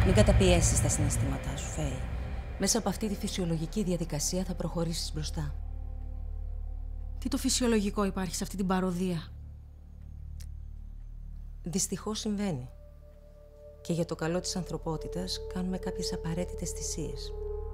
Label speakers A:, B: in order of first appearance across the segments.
A: Μην καταπιέσεις τα συναισθήματά σου, Φέη. Μέσα από αυτή τη φυσιολογική διαδικασία θα προχωρήσεις μπροστά.
B: Τι το φυσιολογικό υπάρχει σε αυτή την παροδία?
A: Δυστυχώς συμβαίνει. Και για το καλό της ανθρωπότητας κάνουμε κάποιες απαραίτητες θυσίες.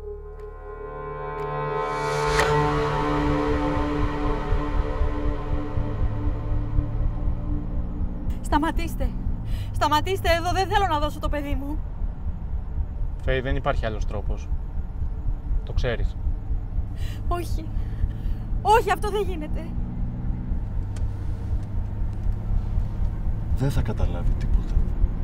B: Σταματήστε! Σταματήστε εδώ, δεν θέλω να δώσω το παιδί μου.
C: Φέη, δεν υπάρχει άλλος τρόπος. Το ξέρεις.
B: Όχι. Όχι, αυτό δεν γίνεται.
D: Δεν θα καταλάβει τίποτα.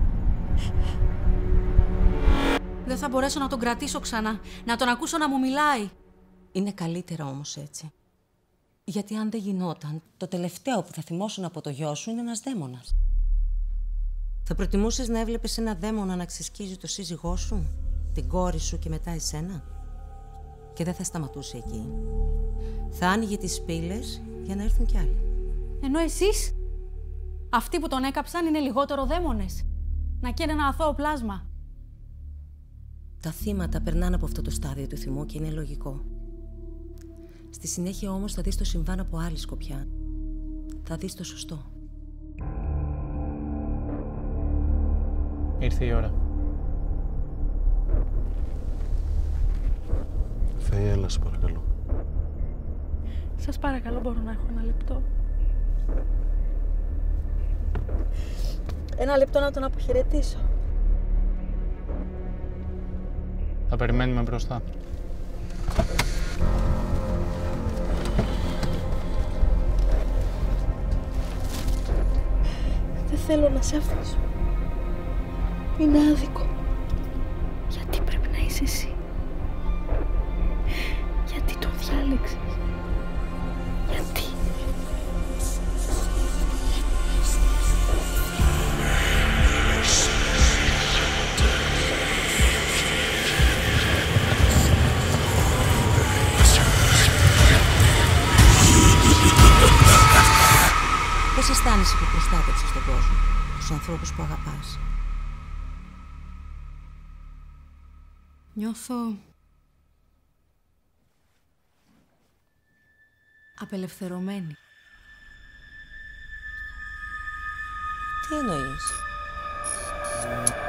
B: Δεν θα μπορέσω να τον κρατήσω ξανά, να τον ακούσω να μου μιλάει.
A: Είναι καλύτερα όμως έτσι. Γιατί αν δεν γινόταν, το τελευταίο που θα θυμώσουν από το γιο σου είναι ένας δαίμονας. Θα προτιμούσες να έβλεπες ένα δαίμονα να ξεσκίζει το σύζυγό σου, την κόρη σου και μετά εσένα? Και δεν θα σταματούσε εκεί. Θα άνοιγε τις πύλες για να έρθουν κι άλλοι.
B: Ενώ εσείς, αυτοί που τον έκαψαν είναι λιγότερο δαίμονες. Να καίνε ένα αθώο πλάσμα.
A: Τα θύματα περνάνε από αυτό το στάδιο του θυμού και είναι λογικό. Στη συνέχεια όμως θα δεις το συμβάν από άλλη σκοπιά. Θα δεις το σωστό.
C: Ήρθε η ώρα.
D: Φέη, έλα, σε παρακαλώ.
B: Σας παρακαλώ, μπορώ να έχω ένα λεπτό? Ένα λεπτό να τον αποχαιρετήσω.
C: Θα περιμένουμε μπροστά.
B: Δεν θέλω να σε αφήσω. Είναι άδικο. Γιατί πρέπει να είσαι εσύ? Γιατί τον διάλεξες? Γιατί?
A: Πώς αισθάνεσαι που προστάτευσες τον κόσμο, τους ανθρώπους που αγαπάς?
B: Νιώθω απελευθερωμένη.
A: Τι εννοείς?